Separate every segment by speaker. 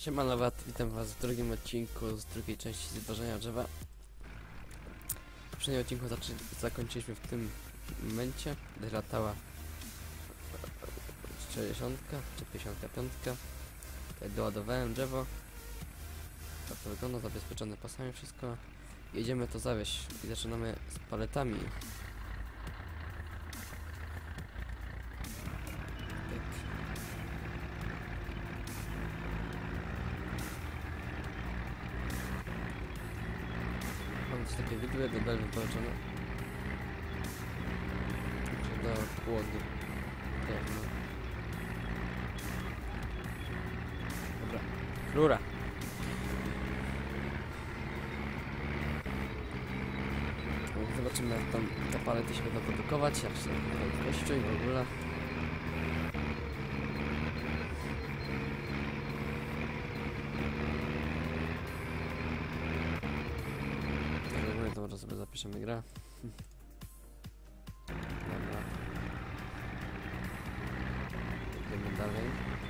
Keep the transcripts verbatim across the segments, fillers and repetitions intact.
Speaker 1: Siemano, witam was w drugim odcinku z drugiej części zwożenia drzewa. W poprzednim odcinku zakończyliśmy w tym momencie, gdy latała czterdziestka czy pięćdziesiąt pięć. Tutaj doładowałem drzewo. Tak to wygląda, zabezpieczone pasami wszystko. Jedziemy to zawieźć i zaczynamy z paletami. Mam coś takie widły, dodal wypołeczone. Także do płodu. Pewno. Dobra. Rura. Zobaczymy, jak tam te palety się będą produkować, jak się gościu i w ogóle. Dobra, sobie zapiszemy grę. Dobra. Idziemy dalej.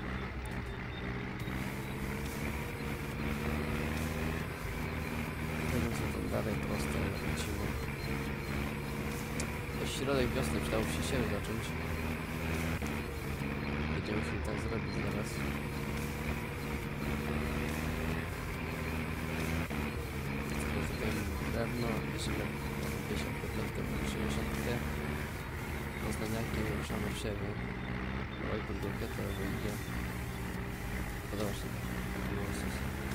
Speaker 1: Idziemy sobie tam dalej prosto lecimy. Jest środek wiosny, przydało się siebie zacząć. Będziemy się tak zrobić zaraz. Drewno, bierzemy pięćdziesiąt pięć, sześćdziesiąt. Poznaniakiem ruszamy w siebie. Oj, podgórkę to wyjdzie. Podoba się to.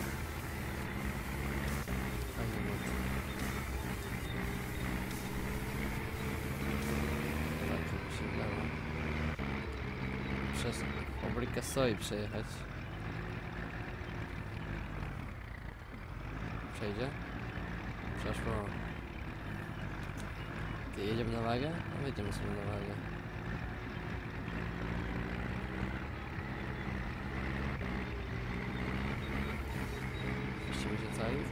Speaker 1: Fajny mod. Tak, to się wlało. Przez fabrykę soi przejechać. Przejdzie? Przeszło. Ty, jedziemy na wagę? No jedziemy sobie na wagę. Mieścimy się cali?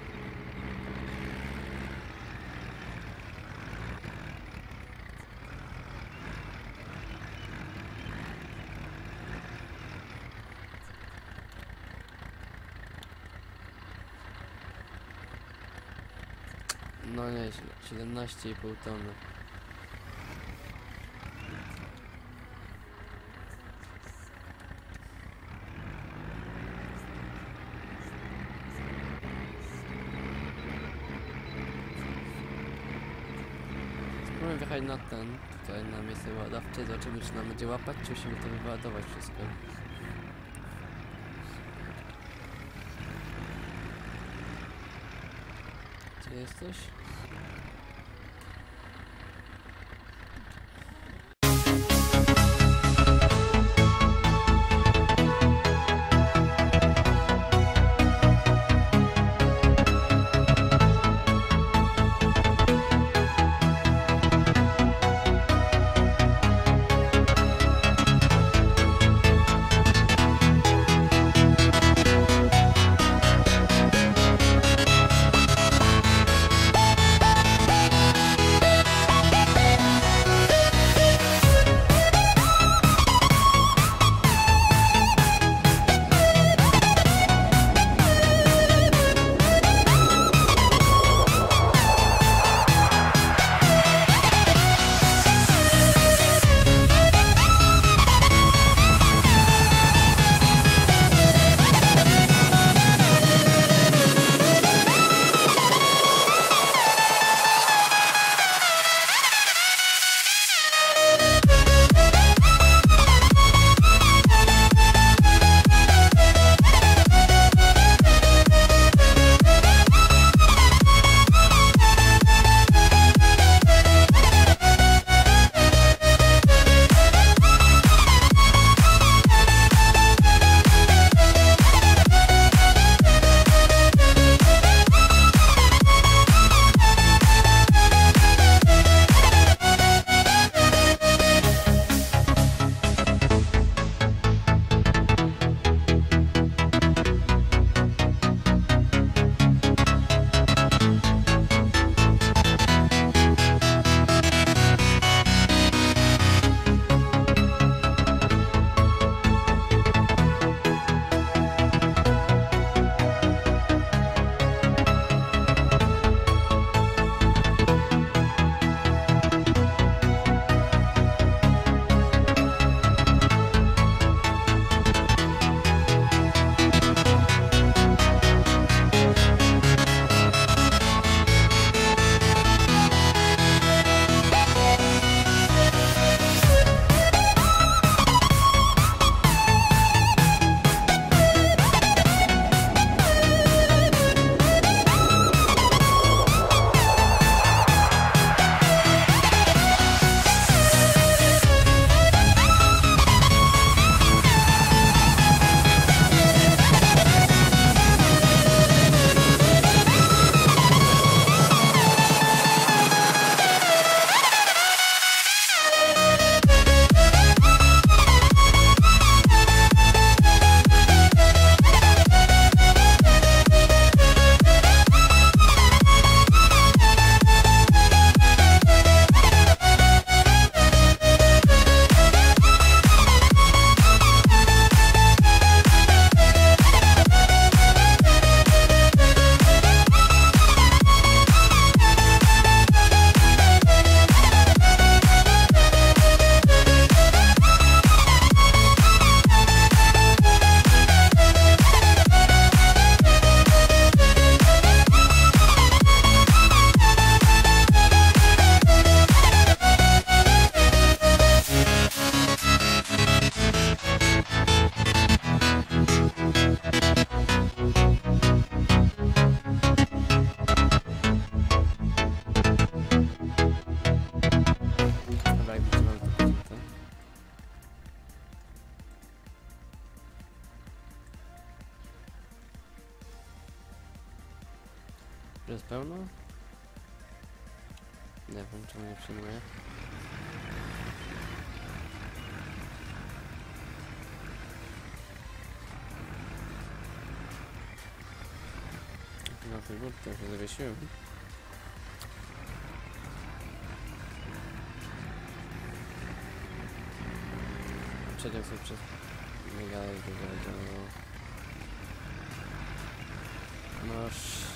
Speaker 1: No nieźle, siedemnaście i pół tony. Spróbujmy wjechać na ten, tutaj na miejsce ładowcze, zobaczymy, czy nam będzie łapać, czy musimy to wyładować wszystko. Gdzie jesteś? Że jest pełno? Nie wiem, czemu nie przyjmuję. Na tej górce się zawiesiłem. Przedział sobie przez... Nie gadaj, że no... Noż...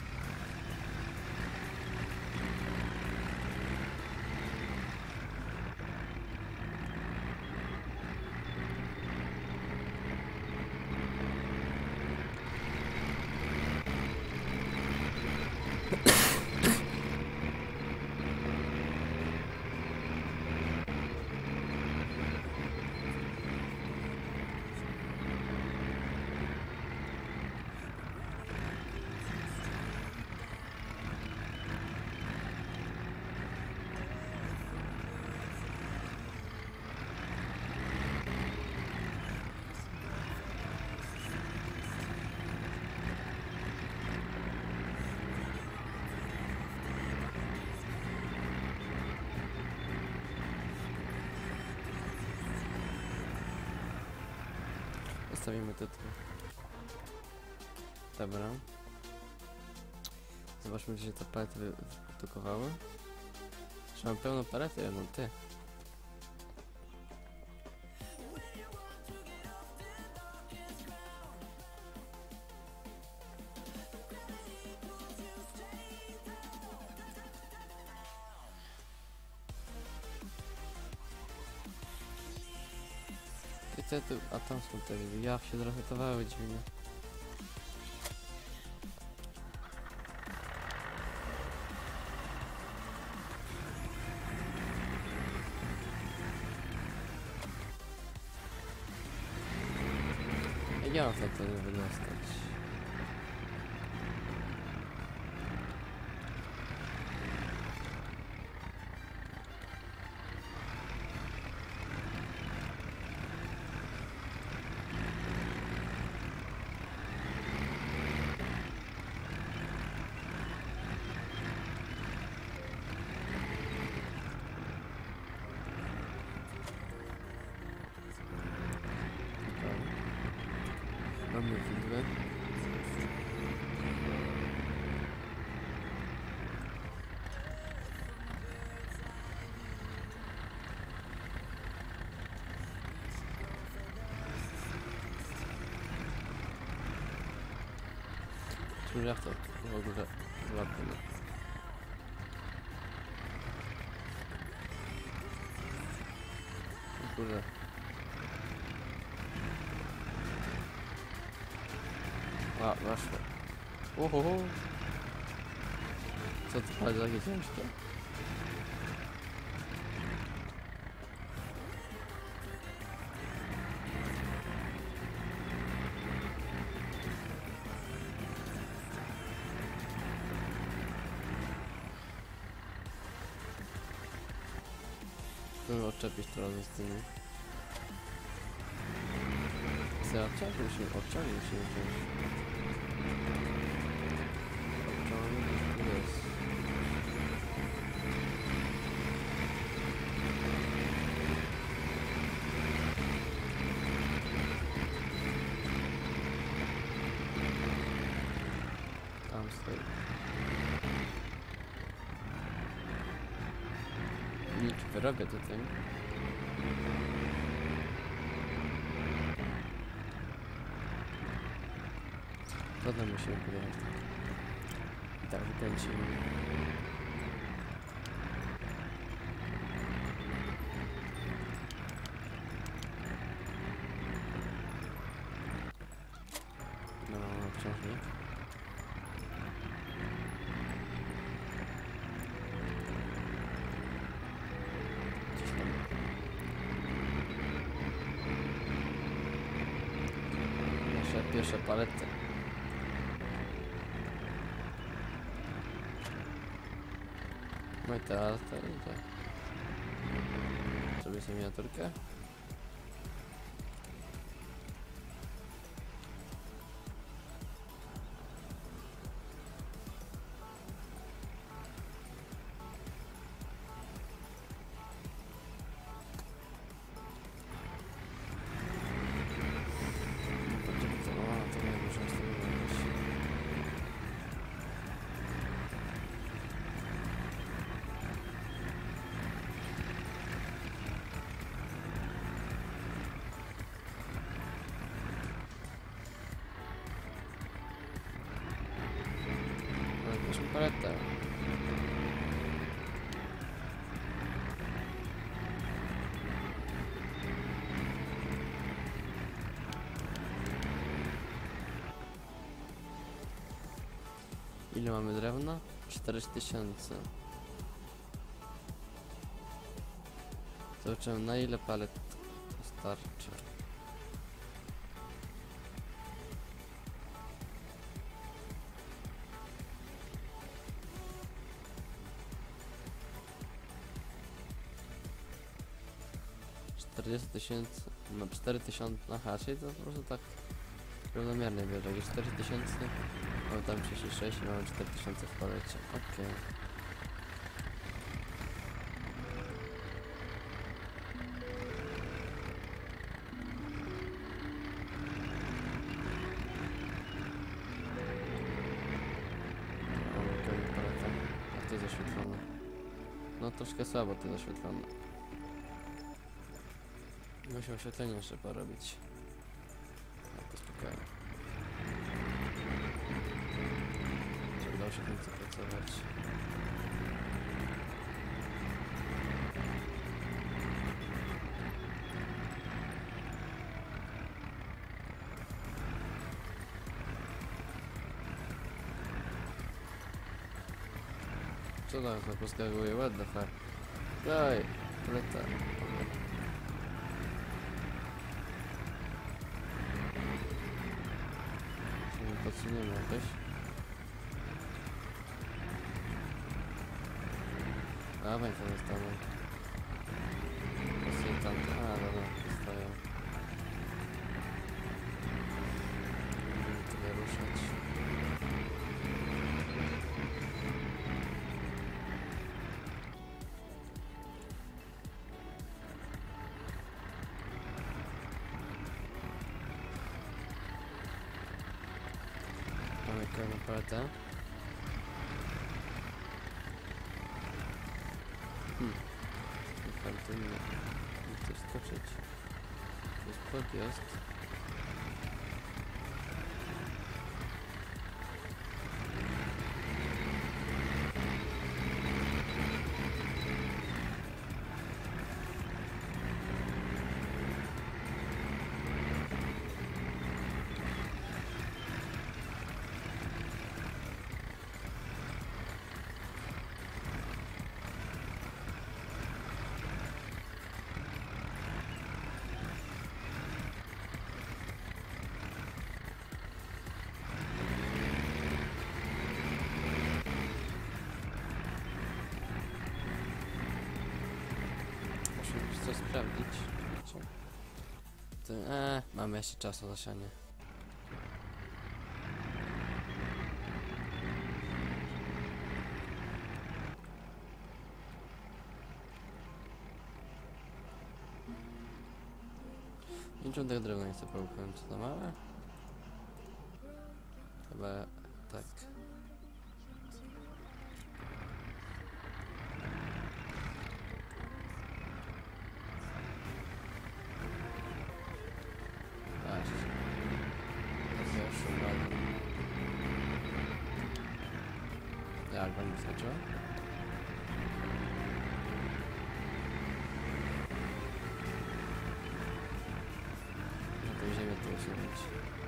Speaker 1: Zostawimy to tu. Dobra. Zobaczmy, gdzie się te palety wyprodukowały. Że mam pełną paletę, no ty. I te tu, a tam są te, ja się zresetowały dziwnie. Ja mam to nie wydostać. Mamy widły. Czy ja to w ogóle złapię? Kurde. A, weszło. Uhuhu. Co to jest takie ciężkie? Chcę odczepić to razem z tymi. Chcę odciągnąć, musimy odciągnąć, musimy wziąć. Odciągnąć, tu jest. Tam stoi. Nic wyrobię tutaj. Potem musimy podjechać. I tak wykręcimy. No, obciążnik. Nasze pierwsze palety. No i teraz to idzie. Zrobię sobie miniaturkę. paletę. Ile mamy drewna? cztery tysiące. Zobaczymy, na ile palet to starczy. czterdzieści tysięcy, no cztery tysiące, aha, czyli to po prostu tak równomiernie bierze, jakieś cztery tysiące, mamy tam trzydzieści sześć i mamy cztery tysiące w palecie, okej. Okay. Jak to jest zaświetlone? No troszkę słabo to zaświetlone. Muszę oświetlenie jeszcze porobić. Tak, to spokojnie. Żeby dało się końcu pracować. Co tam na poskakuje? What the fuck? Daj! Leta. Podsuniemy jakoś. A, będzie to zostało. Posuń tam. A, dobra, stoją. Będziemy tyle ruszać. Mamy kolejną paletę. Hmm. Naprawdę nie. Nie chcę skoczyć. To jest podjazd. Muszę coś sprawdzić. To, eee, mamy jeszcze czas na zasianie. Niczym tego drewna nie chcę połknąć, co to małe? Chyba tak. Jak wam wystarczyło? Na tą ziemię to usunąć.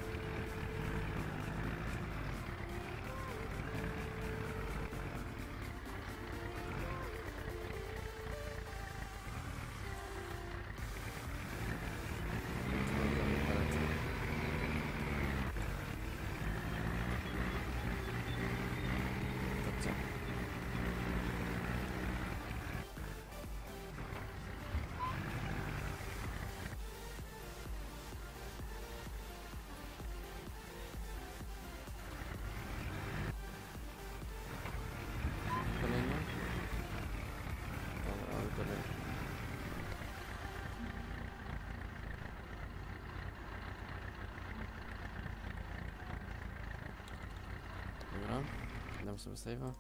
Speaker 1: Dobra, dam sobie save'a.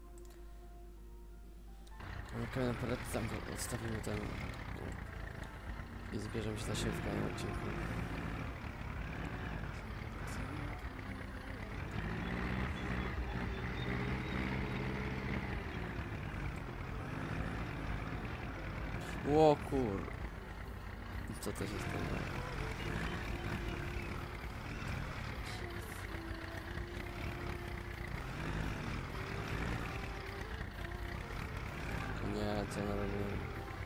Speaker 1: Mamy kolejną paletę, tam odstawimy ten i zbierzemy się za siebie w kolejnym odcinku. Ło kur... Co to się stało? Nie, co ja narobiłem?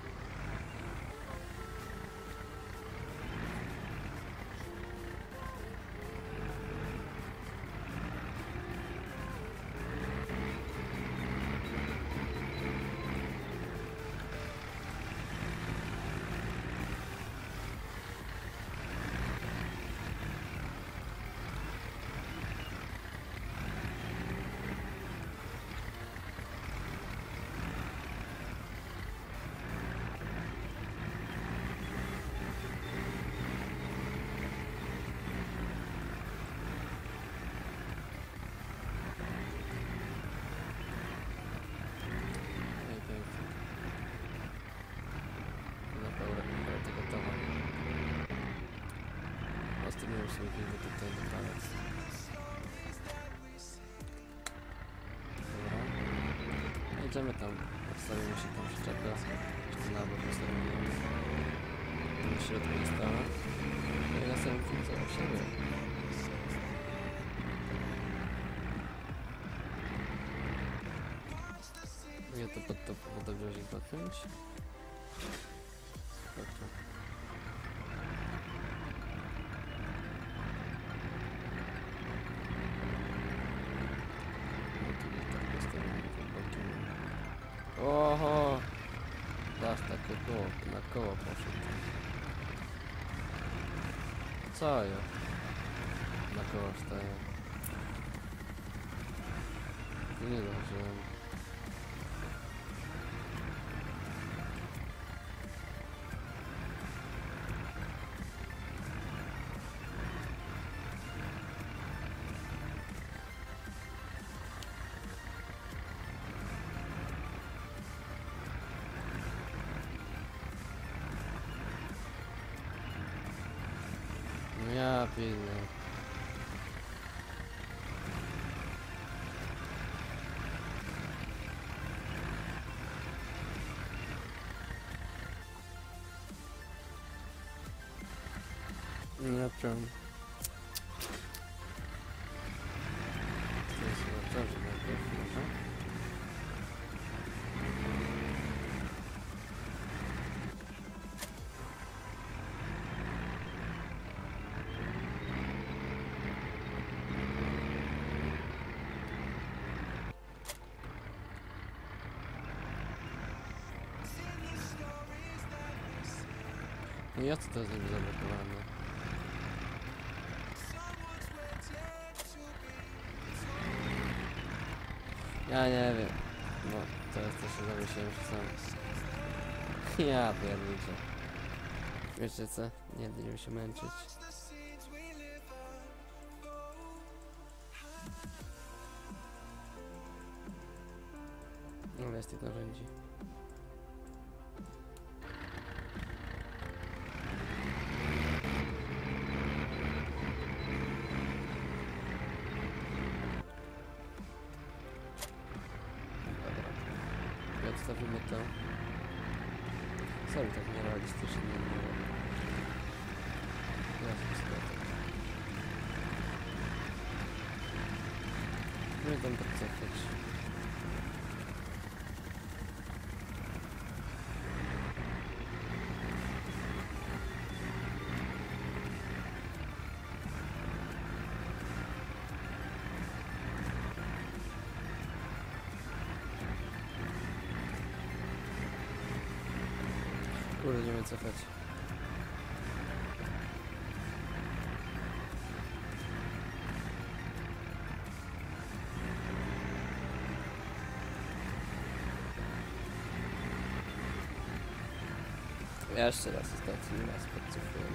Speaker 1: Ostatnio sobie filmy tutaj doprawiać. Dobra. No idziemy tam. Odstawimy się tam przyczepę. Jeszcze na bok postawimy. Na środku nie stała. No i następnym film co jak się wie. Ja to pod to podobnie podpiąć. Dobrze. Oho! Dasz takie koło, na koło poszedł. Co ja? Na koło wstaję. Nie zdążyłem. Ja pilny. Nie wiem. To jest chyba to, że najpierw może. No ja co to jest niby zablokowane? Ja nie wiem. No, teraz też się zawiesiłem że sam. Ja pierniczę. Wiecie co? Nie będziemy się męczyć. No jest tych narzędzi. Odstawimy to. Sorry, tak nierealistycznie nie było. Ja sobie tak. No i tam tak cofać. Kurde, będziemy cofać. Ja jeszcze raz ostatni raz podcofuję.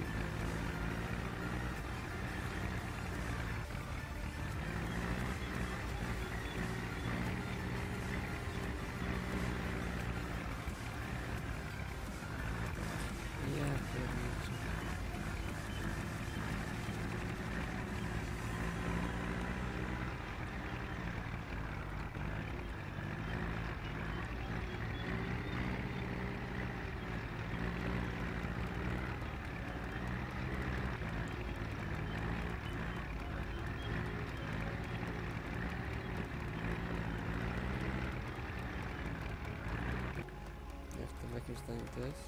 Speaker 1: pytanie to jest.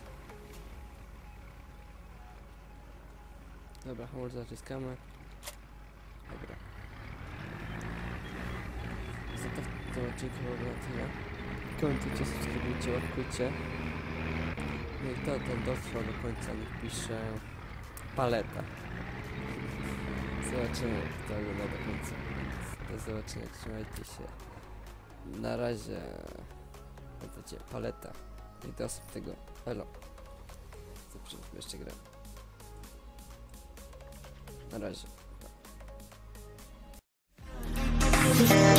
Speaker 1: Dobra, hamulec zaciskamy. Dobra. Za to w tym odcinku było na tyle. Komentujcie, subskrybujcie, łapkujcie. No i to, ten dotrwał do końca, niech pisze paleta. Zobaczymy, jak to wygląda do końca. Do zobaczenia, trzymajcie się. Na razie. Pamiętajcie, paleta. I do tego elo. Dobrze, jeszcze grę. Na razie.